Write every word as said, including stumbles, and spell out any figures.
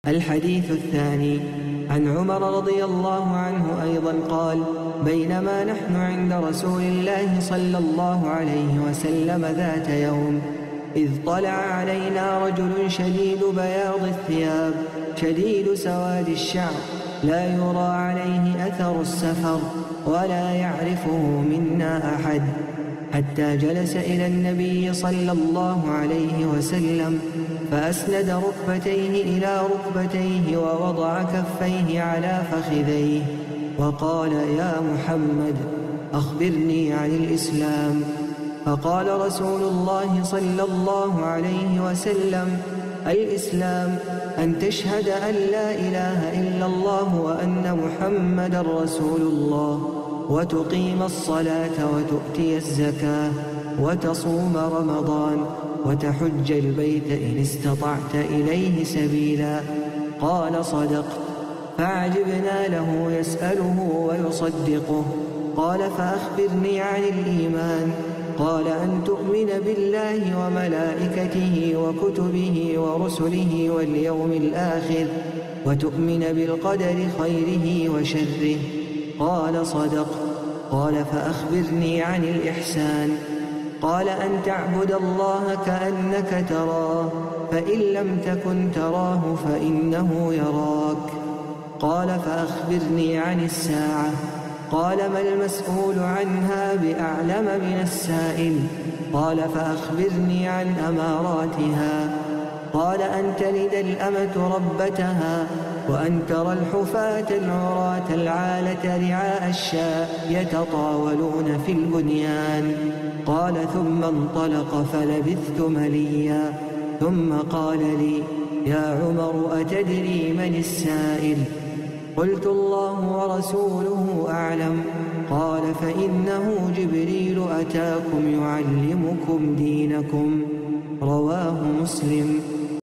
الحديث الثاني عن عمر رضي الله عنه أيضا قال: بينما نحن عند رسول الله صلى الله عليه وسلم ذات يوم إذ طلع علينا رجل شديد بياض الثياب شديد سواد الشعر لا يرى عليه أثر السفر ولا يعرفه منا أحد، حتى جلس إلى النبي صلى الله عليه وسلم فأسند ركبتيه إلى ركبتيه ووضع كفيه على فخذيه وقال: يا محمد أخبرني عن الإسلام. فقال رسول الله صلى الله عليه وسلم: الإسلام أن تشهد أن لا إله إلا الله وأن محمدا رسول الله، وتقيم الصلاة وتؤتي الزكاة وتصوم رمضان وتحج البيت إن استطعت إليه سبيلا. قال: صدقت. فعجبنا له يسأله ويصدقه. قال: فأخبرني عن الإيمان. قال: أن تؤمن بالله وملائكته وكتبه ورسله واليوم الآخر وتؤمن بالقدر خيره وشره. قال: صدقت. قال: فأخبرني عن الإحسان. قال: أن تعبد الله كأنك تراه، فإن لم تكن تراه فإنه يراك. قال: فأخبرني عن الساعة. قال: ما المسؤول عنها بأعلم من السائل. قال: فأخبرني عن أماراتها. قال: أن تلد الأمة ربتها، وأن ترى الحفاة العراة العالة رعاء الشاء يتطاولون في البنيان. قال: ثم انطلق فلبثت مليا، ثم قال لي: يا عمر أتدري من السائل؟ قلت: الله ورسوله أعلم. قال: فإنه جبريل أتاكم يعلمكم دينكم. رواه مسلم.